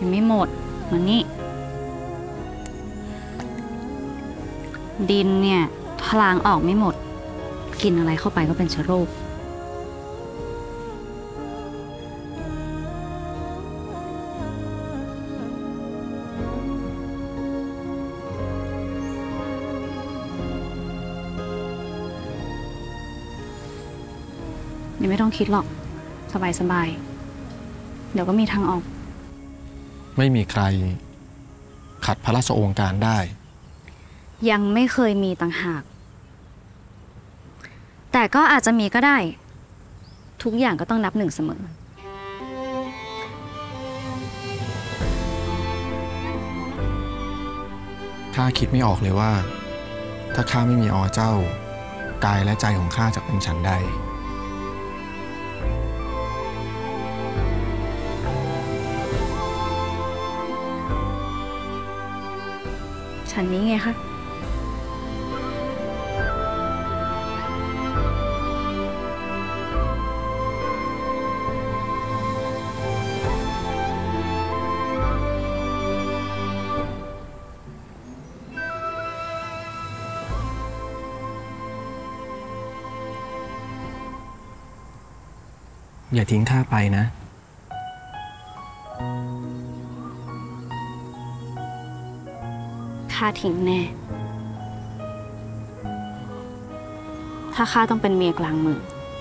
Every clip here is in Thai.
ยังไม่หมดมันนี่ดินเนี่ยถ้าล้างออกไม่หมดกินอะไรเข้าไปก็เป็นเชื้อโรคยังไม่ต้องคิดหรอกสบายๆเดี๋ยวก็มีทางออกไม่มีใครขัดพระราชโองการได้ยังไม่เคยมีต่างหากแต่ก็อาจจะมีก็ได้ทุกอย่างก็ต้องนับหนึ่งเสมอข้าคิดไม่ออกเลยว่าถ้าข้าไม่มีเจ้ากายและใจของข้าจะเป็นฉันใดฉันนี้ไงคะอย่าทิ้งข้าไปนะข้าทิ้งแน่ถ้าข้าต้องเป็นเมียกลางเมือง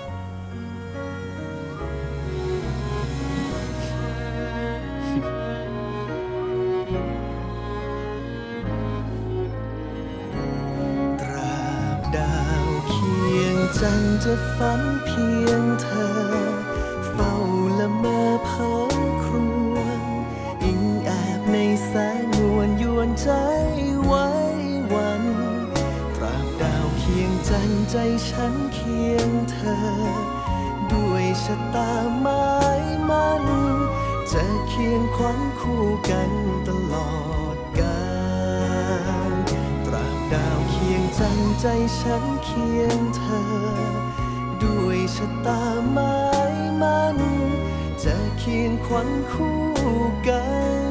ตราบดาวเคียงจันทร์จะฝันเพียงเธอเฝ้าละเมอเพ้อครวญอิงแอบในแสงนวลยวนใจไว้วันตราบดาวเคียงจันทร์ใจฉันเคียงเธอด้วยชะตาหมายมั่นจะเคียงขวัญคู่กันตลอดกาลตราบดาวเคียงจันทร์ใจฉันเคียงเธอด้วยชะตาหมายมั่นจะเคียงขวัญคู่กัน